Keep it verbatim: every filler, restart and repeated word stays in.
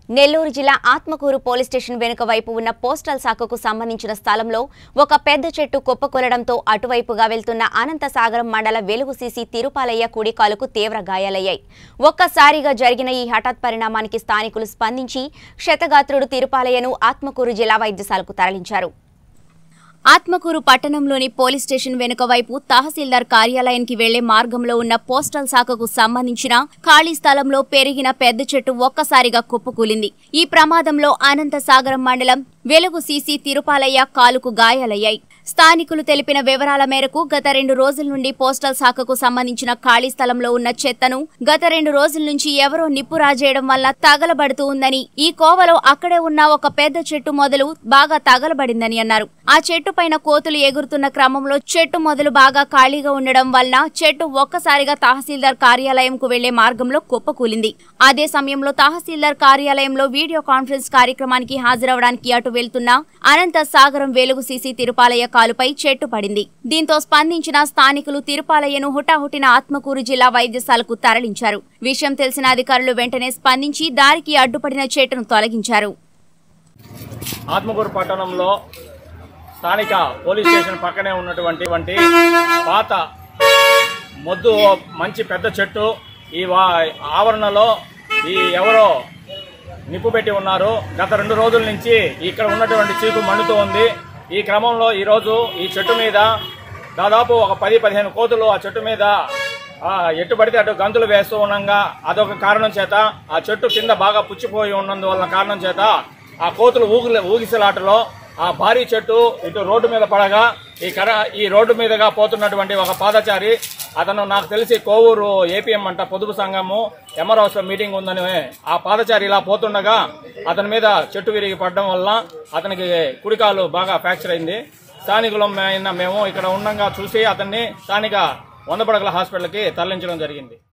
నెల్లూరు జిల్లా Atmakur police station వెనుక వైపు ఉన్న పోస్టల్ శాఖకు సంబంధించిన స్థలంలో ఒక పెద్ద చెట్టు కుప్పకూలడంతో అటువైపుగా వెళ్తున్న అనంతసాగరం మండల వెలుగు సీసీ తిరుపాలయ్య కుడి కాలుకు తీవ్ర గాయాలయ్యాయి. ఒక్కసారిగా జరిగిన ఈ హఠాత్ పరిణామానికి స్థానికులు స్పందించి క్షతగాత్రుడు తిరుపాలయ్యను ఆత్మకూరు జిల్లా వైద్యశాలకు తరలించారు. ఆత్మకూరు పట్టణంలోని పోలీస్ స్టేషన్ వెనుక వైపు తహసీల్దార్ కార్యాలయానికి వెళ్లే మార్గంలో ఉన్న పోస్టల్ శాఖకు సంబంధించిన ఖాళీ స్థలంలో పెరిగిన పెద్ద చెట్టు ఒక్కసారిగా కుప్పకూలింది. ఈ ప్రమాదంలో అనంతసాగరం మండలం వెలుగు సీసీ తిరుపాలయ్య కాలుకు గాయాలయ్యాయి. స్థానికులు తెలిపిన వివరాల మేరకు గత రెండు రోజుల నుండి పోస్టల్ శాఖకు సంబంధించిన ఖాళీ స్థలంలో ఉన్న చెత్తను గత రెండు రోజుల నుంచి ఎవరో నిప్పు రాజేయడం వల్ల తగలబడుతూ ఉందని, ఈ కోవలో అక్కడే ఉన్న ఒక పెద్ద చెట్టు మొదలు బాగా తగలబడిందని అన్నారు. ఆ చెట్టు పైన కోతులు ఎగురుతున్న క్రమంలో చెట్టు మొదలు బాగా ఖాళీగా ఉండడం వలన చెట్టు ఒక్కసారిగా తహసీల్దార్ కార్యాలయంకు వెళ్లే మార్గంలో కుప్పకూలింది. అదే సమయంలో తహసీల్దార్ కార్యాలయంలో వీడియో కాన్ఫరెన్స్ కార్యక్రమానికి హాజరవడానికి అటు వెళ్తున్న అనంత సాగరం వెలుగు సీసీ తిరుపాలయ్య కాలుపై చెట్టు పడింది. దీంతో స్పందించిన స్థానికులు తిరుపాలయ్యను హుటాహుటిన ఆత్మకూరు జిల్లా వైద్యశాలకు తరలించారు. విషయం తెలిసిన అధికారులు వెంటనే స్పందించి దారికి అడ్డుపడిన చెట్టును తొలగించారు. ఆత్మకూరు పట్టణంలో స్థానిక పోలీస్ స్టేషన్ పక్కనే ఉన్నటువంటి పాత మొద్దు మంచి పెద్ద చెట్టు ఈ ఆవరణలో ఈ ఎవరో నిప్పు పెట్టి ఉన్నారు. గత రెండు రోజుల నుంచి ఇక్కడ ఉన్నటువంటి చీకు మండుతూ ఉంది. ఈ క్రమంలో ఈరోజు ఈ చెట్టు మీద దాదాపు ఒక పది పదిహేను కోతులు ఆ చెట్టు మీద ఎట్టు పడితే అటు గంతులు వేస్తూ ఉండగా అదొక కారణం చేత ఆ చెట్టు కింద బాగా పుచ్చిపోయి ఉన్నందువల్ల కారణం చేత ఆ కోతులు ఊగి ఊగిసలాటలో ఆ భారీ చెట్టు ఇటు రోడ్డు మీద పడగా ఈ కర ఈ రోడ్డు మీదుగా పోతున్నటువంటి ఒక పాదచారి అతను నాకు తెలిసి కోవూరు ఏపీఎం అంట పొదుపు సంఘము ఎంఆర్ హౌస్ లో మీటింగ్ ఉందని ఆ పాదచారి ఇలా పోతుండగా అతని మీద చెట్టు విరిగి పడడం వల్ల అతనికి కుడికాలు బాగా ఫ్రాక్చర్ అయింది. స్థానికులం మేము ఇక్కడ ఉండగా చూసి అతన్ని స్థానిక వంద పడకల హాస్పిటల్కి తరలించడం జరిగింది.